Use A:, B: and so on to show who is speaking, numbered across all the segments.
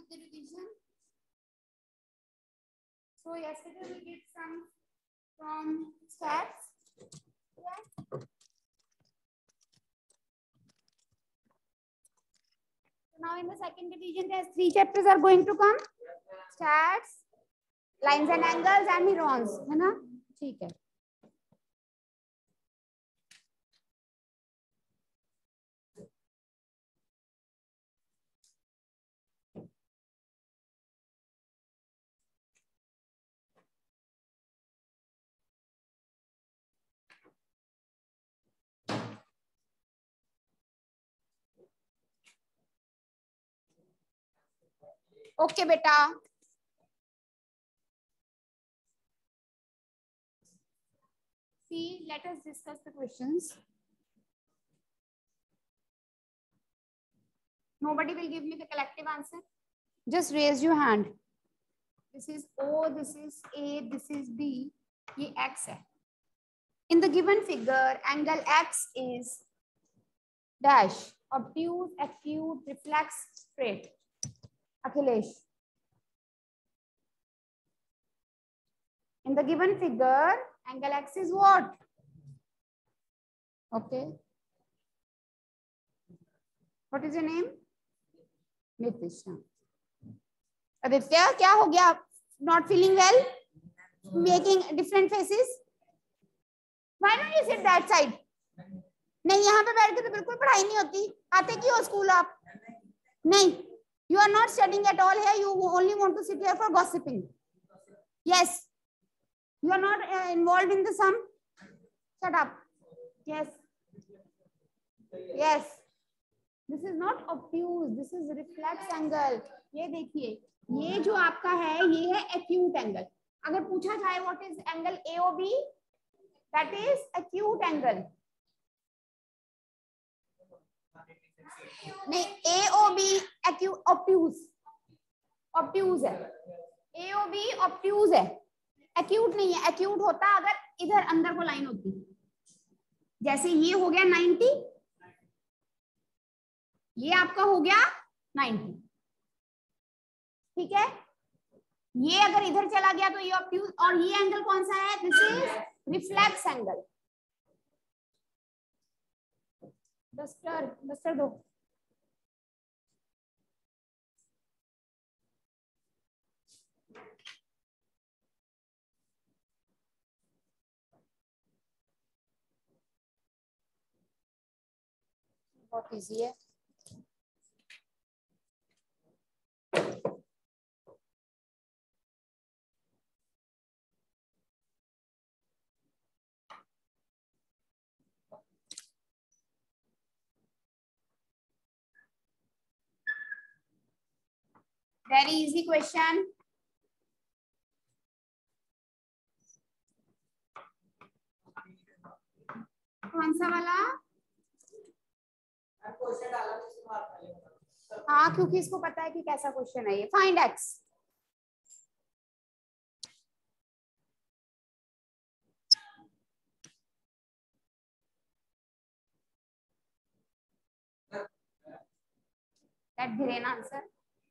A: with the revision. So yesterday we did some from stats. Yeah. So now in the second division, there's 3 chapters are going to come. Stats, lines and angles, and neurons. है ना? ठीक है. Okay, beta. See, let us discuss the questions. Nobody will give me the collective answer. Just raise your hand. This is O, this is A, this is B. ये X है. In the given figure, angle X is dash, obtuse, acute, reflex, straight. Akhilesh. In the given figure, angle X is what? Okay. What is your name? Nitisha. Aditya, क्या हो गया? Not feeling well? Making different faces? Why don't you sit that side? नहीं, यहाँ पे बैठ के तो बिल्कुल पढ़ाई नहीं होती. आते क्यों हो स्कूल आप? नहीं. You are not studying at all here. You only want to sit here for gossiping. Yes. You are not involved in the sum. Shut up. Yes. Yes. This is not obtuse. This is reflex angle. ये देखिए, ये जो आपका है, ये है acute angle. अगर पूछा जाए what is angle AOB, that is acute angle. नहीं, AOB acute obtuse. Obtuse है. AOB obtuse है. Acute नहीं है. Acute होता अगर इधर अंदर को लाइन होती. जैसे ये हो गया 90, ये आपका हो गया 90. ठीक है. ये अगर इधर चला गया तो ये ऑब्ट्यूज. और ये एंगल कौन सा है? This is reflex angle. Duster दो. बहुत इजी है. Very easy question. कौन सा वाला? हाँ, क्योंकि इसको पता है कि कैसा क्वेश्चन है ये. Find x. Let धीरेन आंसर.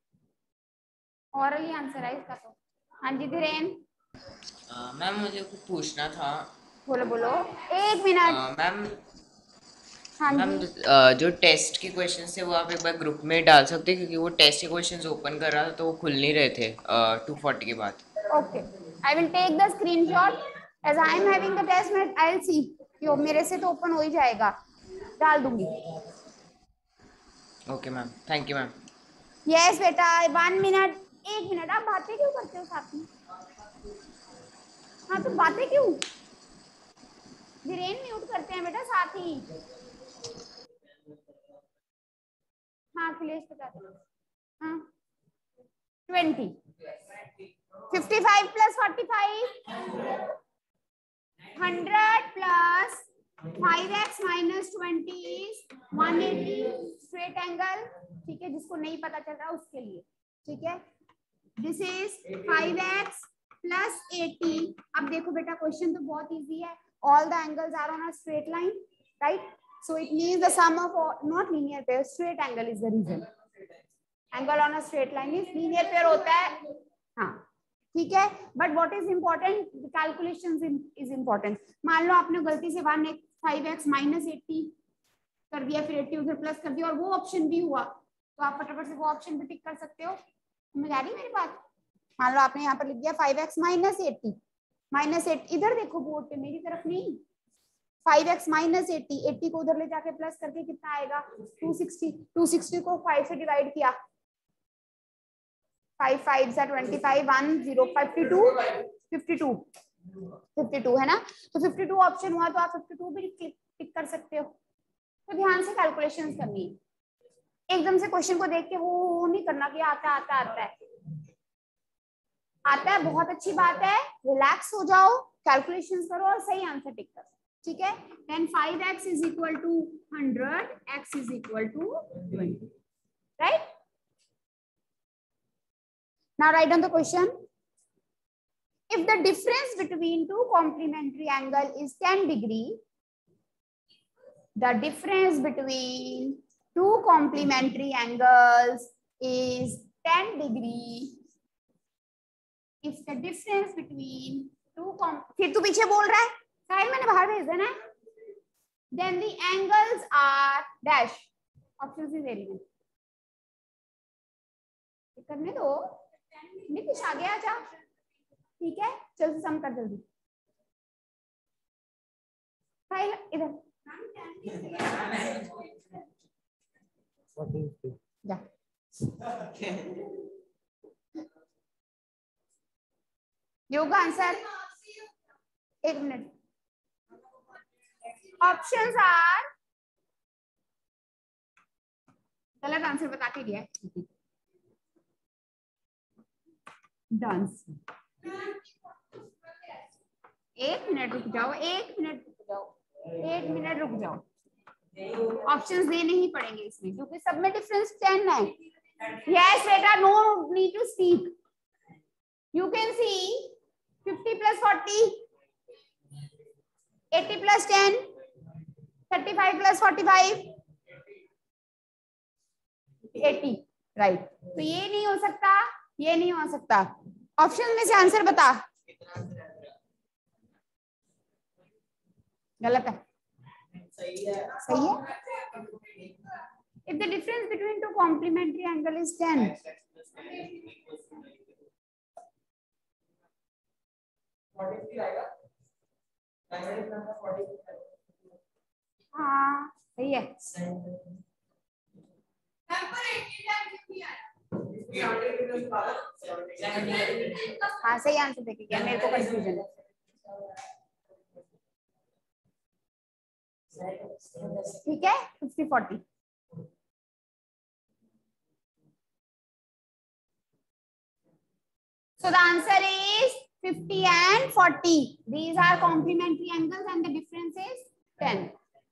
A: ऑरली आंसर है इसका तो. हाँ जी धीरेन.
B: मैम मुझे कुछ पूछना था.
A: बोलो बोलो. 1 मिनट.
B: मैम.
A: हाँ
B: मैम
A: जी.
B: जो टेस्ट के क्वेश्चंस थे वो आप एक बार ग्रुप में डाल सकते हैं, क्योंकि वो टेस्ट के क्वेश्चंस ओपन कर रहा था तो वो खुल नहीं रहे थे 240 के बाद.
A: Okay, I will take the screenshot. As I am having the test, I will see. यो मेरे से तो ओपन हो ही जाएगा. डाल दूंगी.
B: Okay ma'am. Thank you ma'am.
A: Yes बेटा. 1 मिनट. 1 मिनट. आप बातें क्यों करते हो साथ में? हाँ तो बातें क्यों? धीरेन म्यूट करते हैं बेटा साथ ही. हाँ अखिलेश बता दो. हाँ 20. 55 plus 45. 100 plus 5x minus 20 is 180. Straight angle. ठीक है, जिसको नहीं पता चल रहा उसके लिए. ठीक है. This is 5x plus 80. अब देखो बेटा क्वेश्चन तो बहुत इजी है. All the angles are on a straight line, right? So it means the sum of all, not linear pairs, straight angle is the reason. Angle on a straight line is linear pair होता है, हाँ ठीक है। But what is important, calculations is important. मान लो आपने गलती से 5x माइनस 80 कर दिया, फिर 80 उधर प्लस कर दिया और वो ऑप्शन भी हुआ, तो आप फटाफट से वो ऑप्शन भी टिक कर सकते हो। समझ आ रही मेरी बात? मान लो आपने यहाँ पर लिख दिया 5x माइनस 80, माइनस 8, इधर देखो बोर्ड पे, मेरी तरफ नहीं। 5x माइनस 80, 80 को उधर ले जाके प्लस करके कितना आएगा 260, 260 को 5 से डिवाइड किया, 5 5 25, 1 0 52 52 है ना, तो 52 ऑप्शन हुआ, तो आप 52 भी टिक कर सकते हो। तो ध्यान से कैलकुलेशंस करनी है, एकदम से क्वेश्चन को देख के वो नहीं करना कि आता है, बहुत अच्छी बात है, रिलैक्स हो जाओ, कैलकुलेशंस करो और सही आंसर टिक करो, ठीक है। Then 5x is equal to 100, x is equal to 20, right. Now right down the question. If the difference between two complementary angle is 10 degree, the difference between two complementary angles is 10 degree. If the difference between two फिर तू पीछे बोल रहा है, side मैंने बाहर भेज देना है। Then the angles are dash. Options is very good. करने दो, नीतीश आगे आ जा, ठीक है। चल से सम कर जल्दी, फाइल इधर जा। योगा आंसर, एक मिनट। ऑप्शंस आर, गलत आंसर बता के दिया, डांस। एक मिनट रुक जाओ, एक मिनट रुक जाओ, एक मिनट रुक जाओ। ऑप्शंस देने ही पड़ेंगे इसमें क्योंकि सब में डिफरेंस 10 है। यस बेटा, no need to speak. You can see 50 plus 40, 80 plus 10, 35 plus 45, 80, right. तो ये नहीं हो सकता, ये नहीं हो सकता। ऑप्शन में से आंसर बता। गलत है, सही है, सही है। If the difference between two complementary angle is 10, हाँ सही है, हाँ सही आंसर देखे क्या, मेरे को कंफ्यूजन है। ठीक है, 50-40। So the answer is 50 and 40. These are complementary angles and the difference is 10.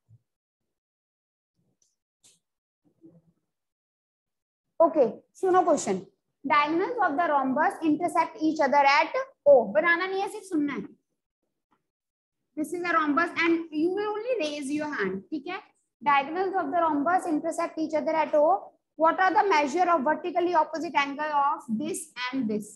A: Okay, सुनो question. Diagonals of the rhombus intersect each other at O. बनाना नहीं है, सिर्फ सुनना है। This is a rhombus and you will only raise your hand. ठीक है? Diagonals of the rhombus intersect each other at O. What are the measure of vertically opposite angle of this and this?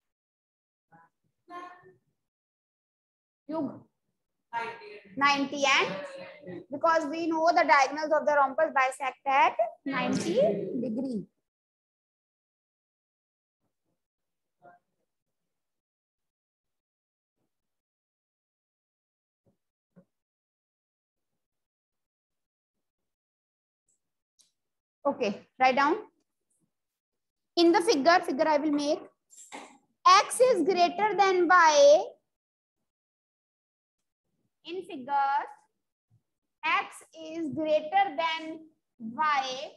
A: Yug 90 and because we know the diagonals of the rhombus bisect at 90 degree. Okay, write down. In the figure I will make x is greater than y. In figure, x is greater than y.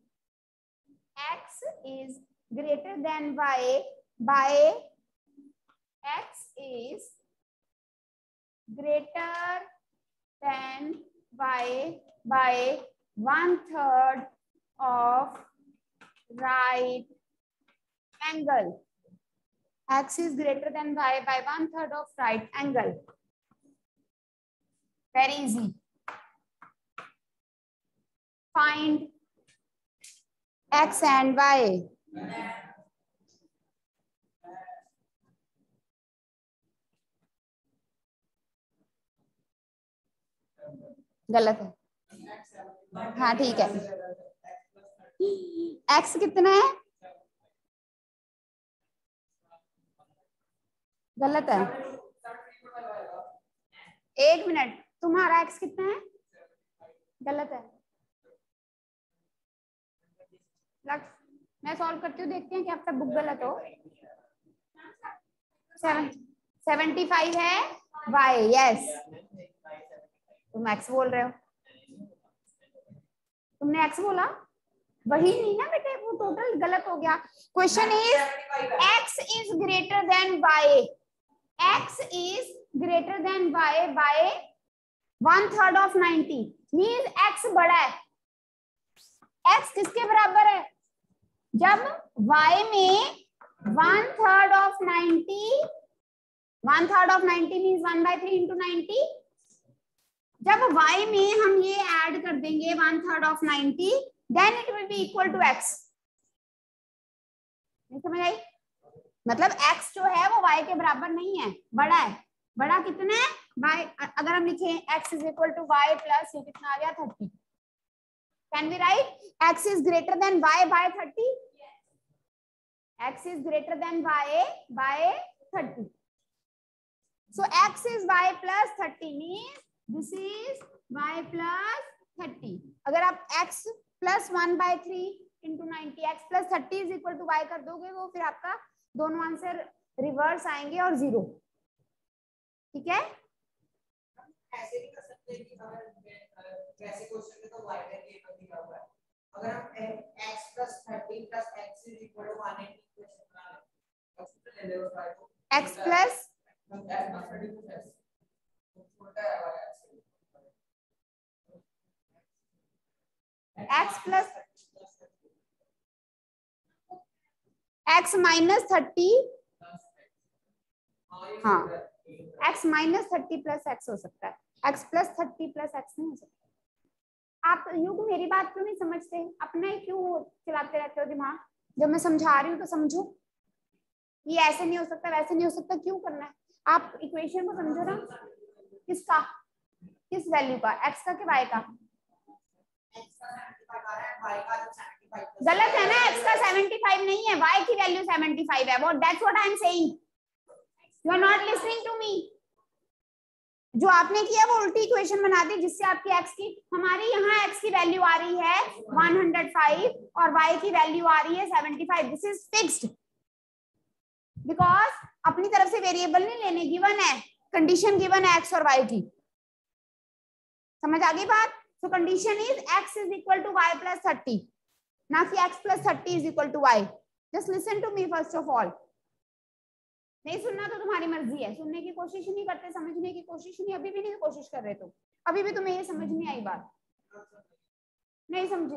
A: X is greater than y by x is greater than y by 1/3 of right angle. X is greater than y by 1/3 of right angle. Very easy. Find x and y, गलत है। हाँ ठीक है, x कितना है, गलत है। एक मिनट, तुम्हारा x कितना है, गलत है। मैं सॉल्व करती हूँ, देखते हैं कि आपका बुक गलत हो। 75 है y, यस। तुम x बोल रहे हो, तुमने x बोला, वही नहीं ना बेटे, वो टोटल गलत हो गया। Question is x is greater than y, x is greater than y by 1/3 of 90, means x बड़ा है। x किसके बराबर है, जब y में 1/3 ऑफ 90, 1/3 ऑफ 90 मींस 1/3 इंटू 90, जब y में हम ये ऐड कर देंगे 1/3 of 90, then it will be equal to x। नहीं समझ आई, मतलब x जो है वो y के बराबर नहीं है, बड़ा है। बड़ा कितना है, y, अगर हम लिखें x is equal to y plus ये कितना आ गया 30, can we write x is greater than y by 30, x is greater than y by 30. So x is y plus 30 means this is y plus 30. अगर आप x plus 1/3 into 90, x plus 30 is equal to y कर दोगे, वो फिर आपका दोनों answer reverse आएंगे और 0, ठीक है।
C: ऐसे भी कर सकते हैं कि अगर वैसे क्वेश्चन में तो y का टेबल दिया हुआ है, अगर हम x plus 30 plus x is equal to 180 question बना ले,
A: x plus x plus x minus 30, हाँ x minus 30 plus x हो सकता है, x plus 30 plus x नहीं हो सकता। आप यूं मेरी बात क्यों नहीं समझते, अपना ही क्यों चलाते रहते हो दिमाग, जब मैं समझा रही हूँ तो समझो, ये ऐसे नहीं हो सकता वैसे नहीं हो सकता, क्यों करना है, आप इक्वेशन को समझो ना। किसका, किस वैल्यू का, x का कि y का, गलत है ना, x का 75 नहीं है, y की वैल्यू 75 है, वो that's what I am saying, you are not listening to me. जो आपने किया वो उल्टी इक्वेशन बना दी, जिससे आपकी x की, हमारी यहाँ x की वैल्यू आ रही है 105 और y की वैल्यू आ रही है 75, दिस इज फिक्स्ड, बिकॉज अपनी तरफ से वेरिएबल नहीं लेने, गिवन है, कंडीशन गिवन है x और y की, समझ आ गई बात। So condition is x is equal to y plus 30, ना कि x plus 30 is equal to y। Just listen to me first of all, नहीं सुनना तो तुम्हारी मर्जी है, सुनने की कोशिश नहीं करते, समझने की कोशिश नहीं, अभी भी नहीं कोशिश कर रहे, तो अभी भी तुम्हें ये समझ नहीं आई बात, नहीं समझे।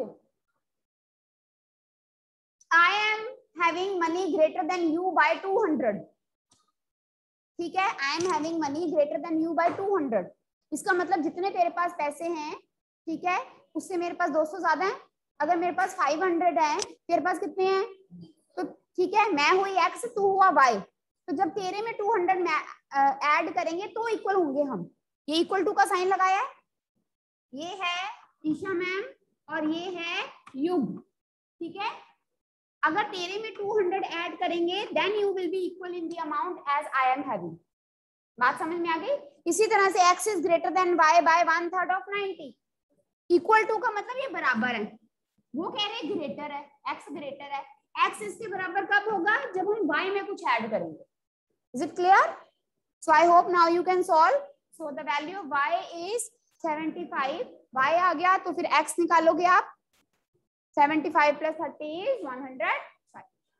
A: I am having money greater than you by 200, ठीक है, I am having money greater than you by 200, इसका मतलब जितने तेरे पास पैसे हैं, ठीक है, उससे मेरे पास 200 ज्यादा है। अगर मेरे पास 500 है, तेरे पास कितने हैं, तो ठीक है, मैं हुई x, तू हुआ y, तो जब तेरे में 200 में ऐड करेंगे तो इक्वल होंगे हम, ये इक्वल टू का साइन लगाया है, ये है ईशा मैम और ये है युग, ठीक है। अगर तेरे में 200 ऐड करेंगे then you will be equal in the amount as I am having, बात समझ में आ गई। इसी तरह से x is greater than y by 1/3 of 90, equal to का मतलब ये बराबर है, वो कह रहे ग्रेटर है, x ग्रेटर है, x इसके बराबर कब होगा, जब हम y में कुछ ऐड करेंगे। Is it clear? So I hope now you can solve. So the value of y is 75, y आ गया तो फिर x निकालोगे आप, 75 plus 30 is 105.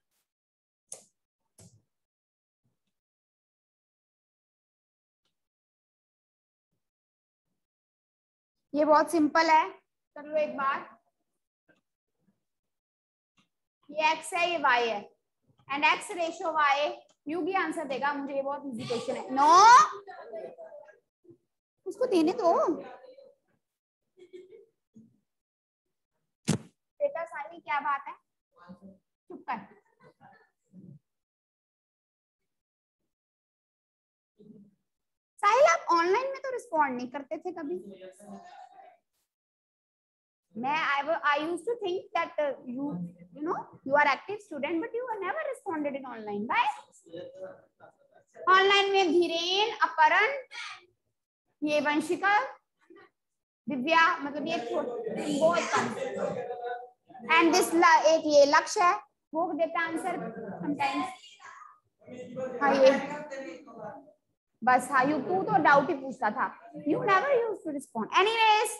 A: ये बहुत सिंपल है, कर लो एक बार, ये x है ये y है, and x ratio y, you भी आंसर देगा मुझे, ये बहुत इजी क्वेश्चन है। नो उसको देने दो बेटा, सारी की क्या बात है, चुप कर। साहिल आप ऑनलाइन में तो रिस्पॉन्ड नहीं करते थे कभी। मैं I used to think that you know you are active student but you were never responded in online. Why? Online में धीरेन, अपरण, ये वंशिका, दिव्या, मतलब ये बहुत कम। एंड दिस एक ये लक्ष्य है, वो देता आंसर समटाइम्स। हाँ ये बस, हाँ यू तू तो डाउट ही पूछता था, you never used to respond. Anyways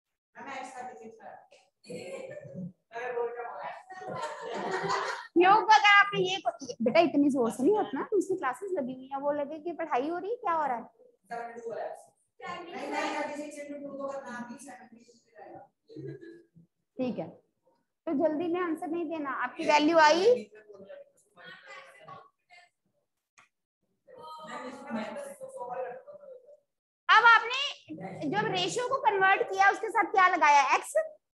A: Yog अगर आपने ये बेटा इतनी जोर से नहीं होता, दूसरी क्लासेस लगी हुई है, वो लगे कि पढ़ाई हो रही है, क्या हो रहा है। ठीक है, तो जल्दी में आंसर नहीं देना, आपकी वैल्यू आई। अब आपने जब रेशियो को कन्वर्ट किया उसके साथ क्या लगाया, x,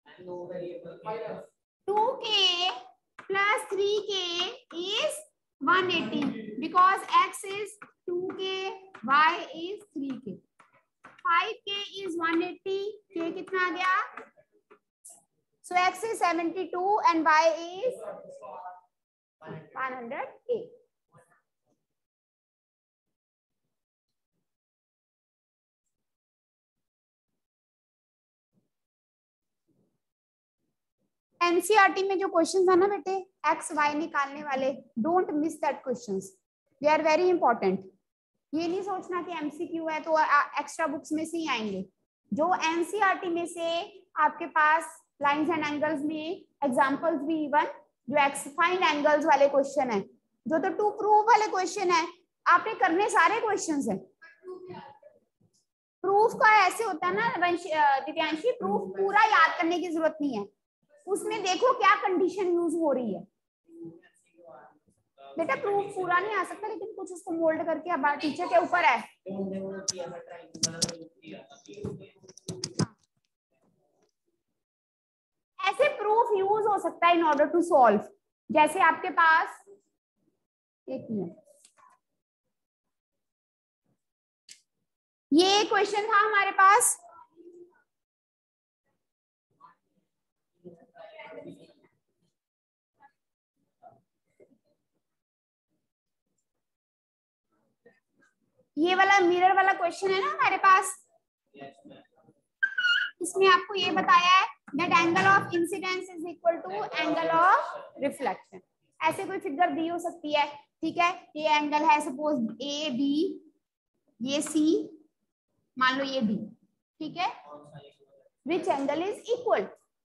A: 2k plus 3k is 180 because x is 2k, y is 3k, 5k is 180, k कितना आ गया, so x is 72 and y is 108. NCERT में जो क्वेश्चंस है ना बेटे, एक्स वाई निकालने वाले, don't miss that questions, they are very important. ये नहीं सोचना कि एमसीक्यू है तो एक्स्ट्रा बुक्स में से ही आएंगे। जो एनसीईआरटी में से आपके पास लाइंस एंड एंगल्स में एग्जांपल्स भी, इवन जो एक्स फाइंड एंगल्स वाले क्वेश्चन है, जो तो टू प्रूव वाले क्वेश्चन है, आपने करने सारे क्वेश्चंस है। प्रूफ का ऐसे होता है ना दिव्यांशी, प्रूफ पूरा याद करने की जरूरत नहीं है, उसमें देखो क्या कंडीशन यूज हो रही है। बेटा प्रूफ पूरा नहीं आ सकता, लेकिन कुछ उसको मोल्ड करके अब टीचर के ऊपर है। ऐसे प्रूफ यूज हो सकता है इन ऑर्डर टू सॉल्व। जैसे आपके पास एक मिनट, ये क्वेश्चन था हमारे पास, ये वाला मिरर वाला क्वेश्चन है ना हमारे पास, इसमें आपको ये बताया है that angle of incidence is equal to angle of reflection। ऐसे कोई फिगर दी हो सकती है, ठीक है, ये एंगल है सपोज ए बी, ये सी, मान लो ये डी, ठीक है, which angle is equal,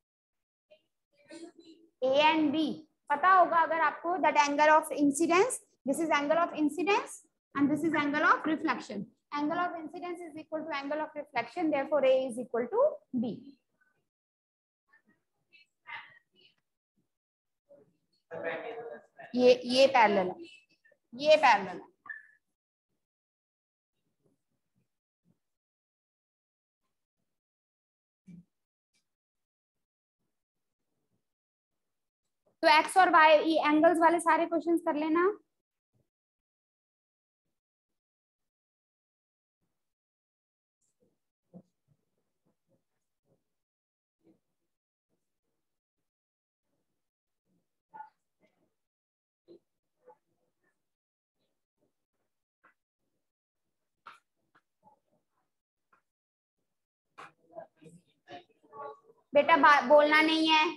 A: A and B पता होगा अगर आपको, that angle of incidence, this is angle of incidence and this is angle of reflection, angle of incidence is equal to angle of reflection, therefore A is equal to B। ये parallel है, ये parallel है। तो x और Y ये angles वाले सारे questions कर लेना। बेटा बोलना नहीं है,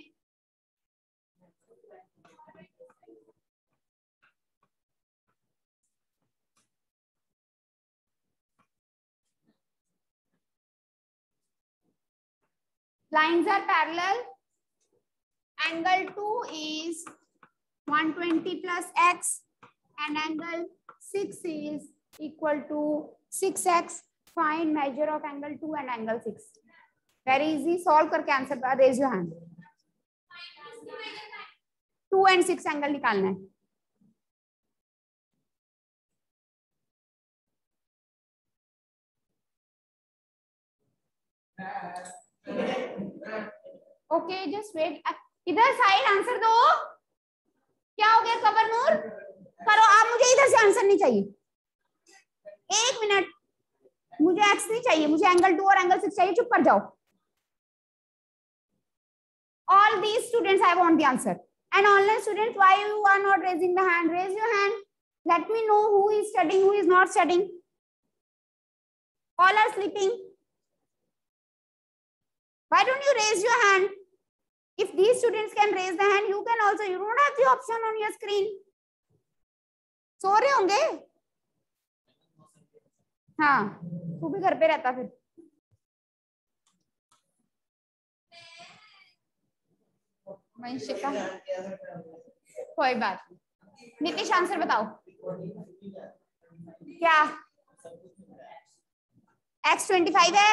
A: lines are parallel, angle 2 is 120 plus x and angle 6 is equal to 6x, find measure of angle 2 and angle 6। very easy, solve करके आंसर बता, raise your hand। 2 and 6 angle निकालना है। Okay, just wait, इधर side answer दो। क्या हो गया cover नूर? करो आप, मुझे इधर से आंसर नहीं चाहिए। एक मिनट, मुझे एक्स नहीं चाहिए, मुझे एंगल 2 और एंगल 6 चाहिए। चुप कर जाओ। All these students, I want the answer. And online students, why you are not raising the hand? Raise your hand. Let me know who is studying, who is not studying. All are sleeping. Why don't you raise your hand? If these students can raise the hand, you can also. You don't have the option on your screen. सो रहे होंगे? हाँ, तू भी घर पे रहता फिर। वंशिका, कोई बात नहीं। नीतीश आंसर बताओ। क्या x25 है?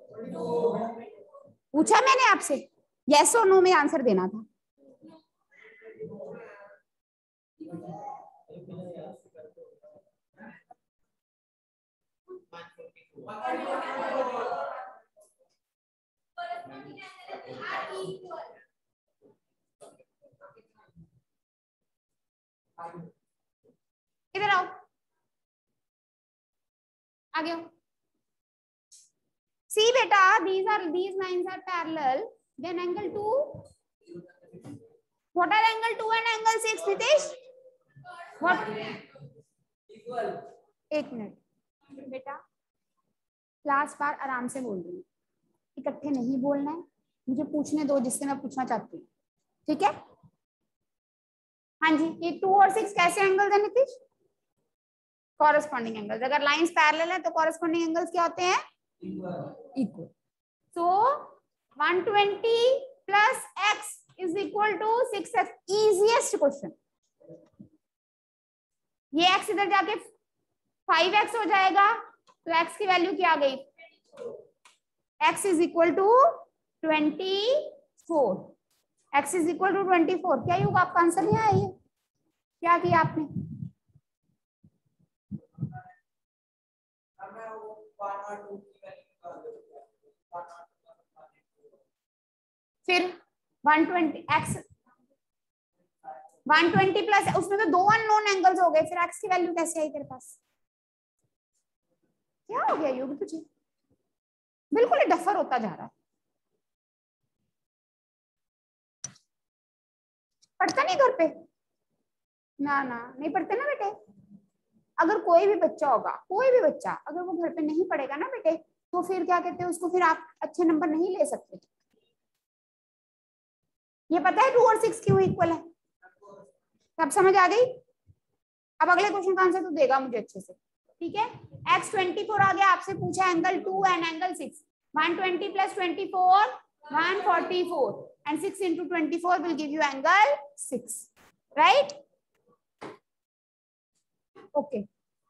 A: पूछा मैंने आपसे, यस और नो में आंसर देना था। इधर आओ, आगे आओ। See beta, these lines are parallel. Then angle 2. What are angle 2 and angle 6, Nitish? What? Equal. एक मिनट बेटा, क्लास बार आराम से बोल रही हूँ, इकट्ठे नहीं बोलना है। मुझे पूछने दो जिससे मैं पूछना चाहती हूँ, ठीक है? हाँ जी, ये 2 और 6 कैसे एंगल्स है नितिश? Corresponding angles. अगर लाइंस पैरेलल है तो कॉरेस्पॉन्डिंग एंगल्स क्या होते हैं? Equal. So 120 plus x is equal to 6x। Easiest question. ये x इधर जाके 5x हो जाएगा, तो x की वैल्यू क्या आ गई? x is equal to 24। x is equal to 24। क्या होगा? आपका आंसर नहीं आया? ये क्या किया आपने? फिर 120 प्लस, उसमें तो 2 अननोन एंगल्स हो गए, फिर x की वैल्यू कैसे आई तेरे पास? क्या हो गया योग तुझे? बिल्कुल ही डफर होता जा रहा है। पढ़ता नहीं घर पे? ना नहीं पढ़ते ना बेटे। अगर कोई भी बच्चा होगा, कोई भी बच्चा अगर वो घर पे नहीं पढ़ेगा ना बेटे, तो फिर क्या कहते हैं उसको, फिर आप अच्छे नंबर नहीं ले सकते। ये पता है 2 और 6 क्यों इक्वल है? सब समझ आ गई? अब अगले क्वेश्चन का आंसर तो देगा मुझे अच्छे से, ठीक है? x24 आ गया, आपसे पूछा angle 2 and angle 6। 120 plus 24 144 and 6 into 24 will give you angle 6, right? Okay.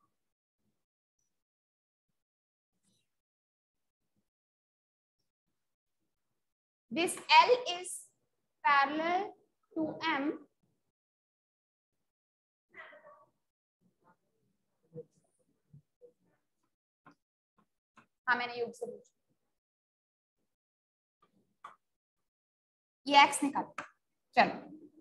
A: This L is parallel to M. हाँ, मैंने योग से पूछा। ये x निकाल। चलो,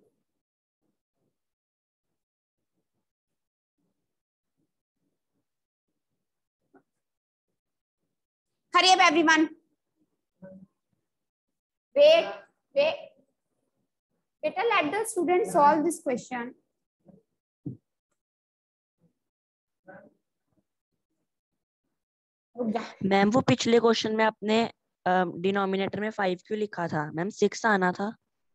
A: hurry up everyone. Wait. Better let the student solve this question.
D: Ma'am वो पिछले क्वेश्चन में आपने डिनोमिनेटर में 5 क्यों लिखा था मैम? 6 आना था।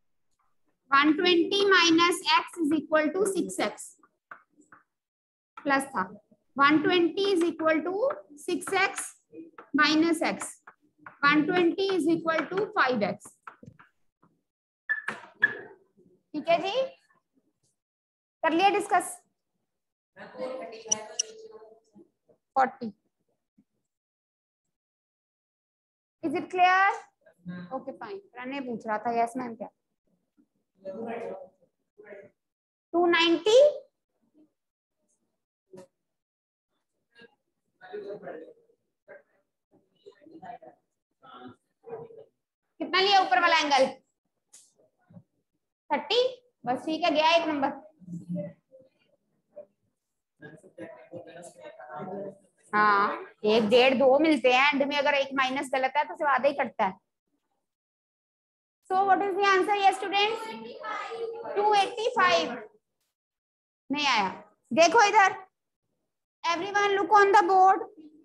A: 120 minus x is equal to 6x plus था। 120 is equal to 6x minus x। 120 is equal to 5x। ठीक है जी, कर लिया discuss? 40। Is it clear? Okay fine. Pranay पूछ रहा था यस मैम क्या? 290 कितना लिया ऊपर वाला एंगल? 30, बस ठीक है, गया 1 नंबर। हाँ 1, 1.5, 2 मिलते हैं एंड में, अगर एक माइनस गलत है तो सिर्फ आधा ही कटता है। So what is the answer ये स्टूडेंट्स? 285 नहीं आया। देखो इधर, everyone look on the board.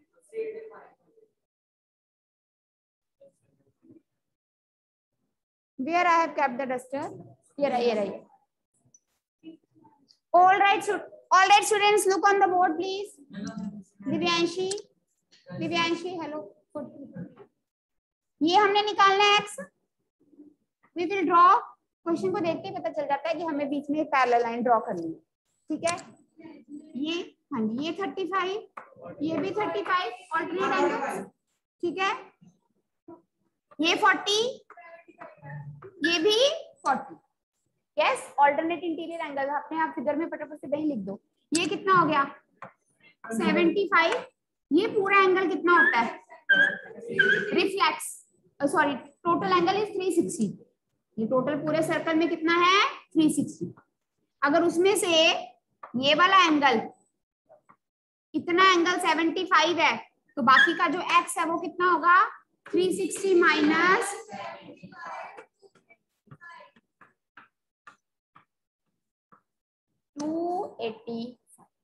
A: Where I have kept the duster? Here, here. All right, students, look on the board, please. Divyanshi, hello. ये हमने निकालना है x. We will draw. Question को देख के पता चल जाता है कि हमें बीच में एक पैरेलल लाइन ड्रॉ करनी है, ठीक है। ये हाँ जी, ये 35, ये भी 35 ऑल्टरनेट एंगल, ठीक है। ये 40, ये भी 40, यस ऑल्टरनेट इंटीरियर एंगल। अपने आप फिगर में फटाफट से कहीं लिख दो। ये कितना हो गया? 75। ये पूरा एंगल कितना होता है? Reflex, sorry, total angle is 360। ये टोटल पूरे सर्कल में कितना है? 360। अगर उसमें से ये वाला एंगल, इतना एंगल 75 है, तो बाकी का जो x है वो कितना होगा? 360 माइनस 280।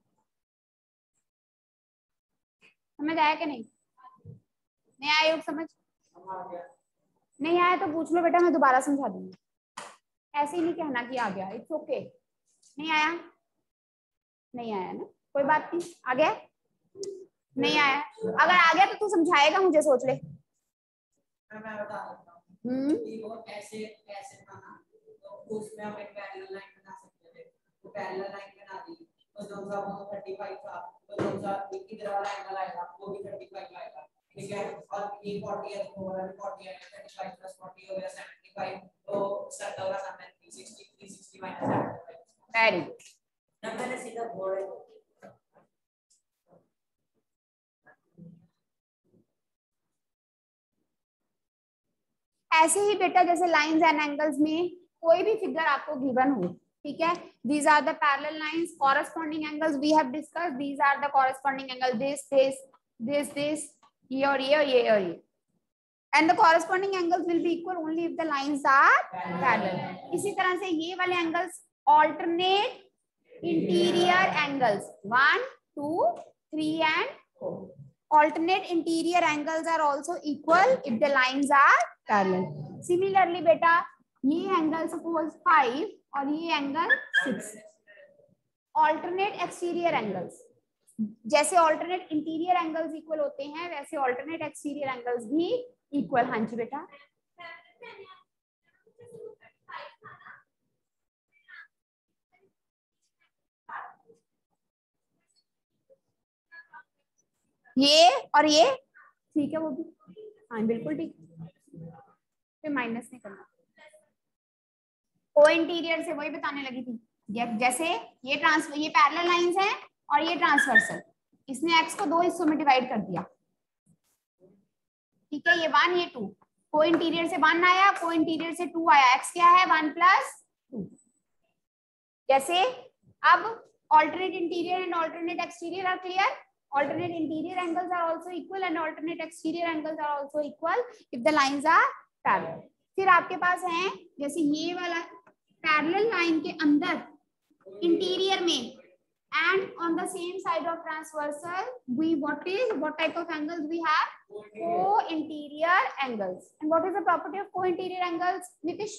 A: समझ आया कि नहीं? नहीं आया योग समझ? नहीं आया तो पूछ लो बेटा, मैं दोबारा समझा दूंगी। ऐसे ही नहीं कहना कि आ गया, इट्स ओके। नहीं आया? नहीं आया ना, कोई बात नहीं। आ गया? नहीं आया? अगर आ गया तो तू समझाएगा मुझे, सोच ले।
C: मैं बता देता हूं कि वो ऐसे ऐसे था ना, तो उसमें हम एक पैरेलल लाइन बना सकते थे। तो पैरेलल लाइन बना दी, तो जो सा वो 35 था, तो जो सा इधर वाला एंगल आएगा वो भी 35 आएगा, ठीक है। और ये 40 है तो वो वाला 40 आएगा, 35 प्लस 40 हो गया 75। तो सर्कल का सामने 360 माइनस 75।
A: Very good.
C: नंबर ने सीधा बोर्ड
A: ऐसे ही बेटा, जैसे लाइंस एंड एंगल्स में कोई भी फिगर आपको गिवन हो, ठीक है, these are the parallel lines, corresponding angles we have discussed, these are the corresponding angle, this, ये और ये और ये और ये, and the corresponding angles will be equal only if the lines are parallel. इसी तरह से ये वाले angles alternate interior angles 1, 2, 3 and 4. Alternate interior angles are also equal if the lines are parallel. Similarly बेटा, ये एंगल सपोज 5 और ये angle 6. Alternate exterior angles, जैसे alternate interior angles equal होते हैं, वैसे alternate exterior angles भी equal। हाँ जी बेटा, ये और ये ठीक है, वो भी हाँ बिल्कुल ठीक, फिर माइनस नहीं करना। को इंटीरियर से वही बताने लगी थी, जैसे ये पैरेलल लाइंस हैं और ये ट्रांसवर्सल, इसने x को 2 हिस्सों में डिवाइड कर दिया, ठीक है। ये 1 ये 2, को इंटीरियर से 1 आया, को इंटीरियर से 2 आया, x क्या है? 1 + 2। जैसे अब alternate interior and alternate exterior are clear. Alternate interior angles are also equal and alternate exterior angles are also equal if the lines are parallel. फिर आपके पास है जैसे ये वाला पैरेलल लाइन के अंदर इंटीरियर में and on the same side of transversal, what type of angles we have? Co-interior angles. And what is the property of co-interior angles, Nitish?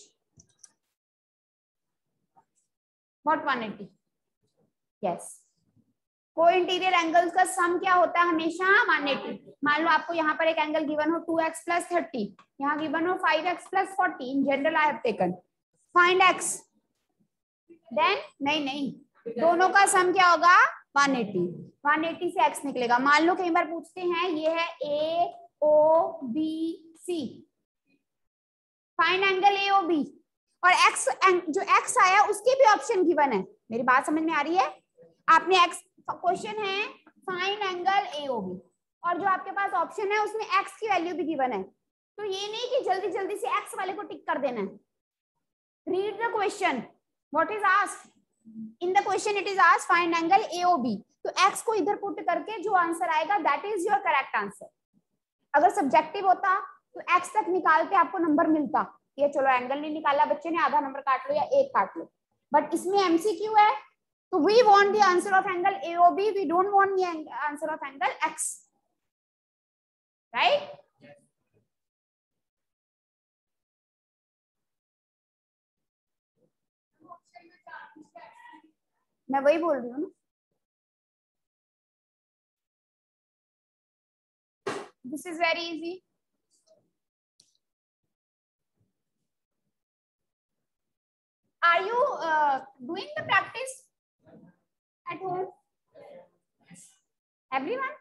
A: What 180? Yes. को इंटीरियर एंगल्स का sum क्या होता है? हमेशा 180। मान लो आपको यहाँ पर एक एंगल गिवन हो 2x + 30, यहाँ गिवन हो 5x + 40। In general I have taken find x, then नहीं, दोनों का सम क्या होगा? 180। 180 से x निकलेगा। मान लो कई बार पूछते हैं ये है AOBC, फाइंड एंगल AOB, और x जो x आया उसके भी ऑप्शन गिवन है। मेरी बात समझ में आ रही है? आपने x क्वेश्चन है फाइंड एंगल AOB, और जो आपके पास ऑप्शन है उसमें x की वैल्यू भी गिवन है, तो ये नहीं कि जल्दी जल्दी से x वाले को टिक कर देना है। Read the question. What is asked? In the question it is asked find angle AOB. तो x को इधर पुट करके जो आंसर आएगा that is your correct answer. अगर सब्जेक्टिव होता तो x तक निकाल के आपको नंबर मिलता, ये चलो एंगल नहीं निकाला बच्चे ने, आधा नंबर काट लो या एक काट लो, बट इसमें MCQ है तो we want the answer of angle AOB, we don't want the answer of angle x, right? मैं वही बोल रही हूँ ना, this is very easy. Are you doing the practice at home? Everyone?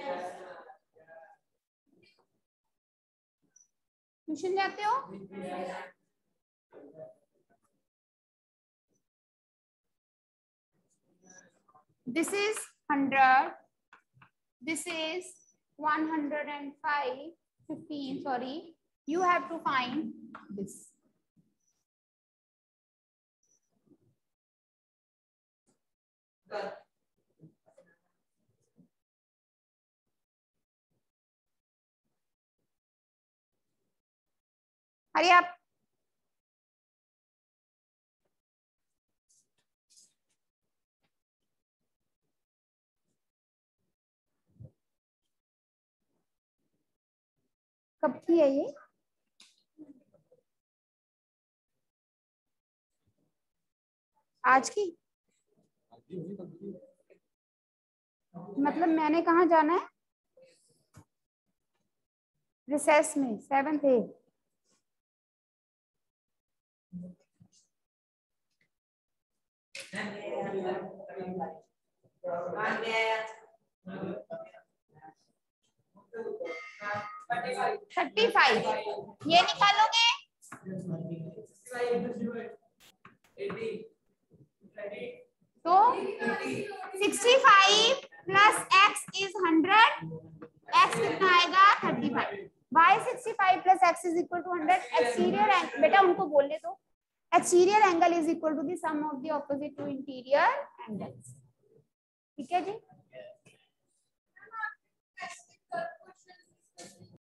A: Tuition जाते हो? This is 100. This is 105, 15. Sorry, you have to find this. Hurry up. कब की है ये? आज की? मतलब मैंने कहाँ जाना है? रिसेस में 7th A. थर्टी फाइव ये निकालोगे तो 65 प्लस x इज 100, x कितना आएगा 35. Why 65 plus x is equal to 100? Exterior angle, बेटा उनको बोलने दो. Exterior angle is equal to the sum of the opposite two interior angles. ठीक है जी.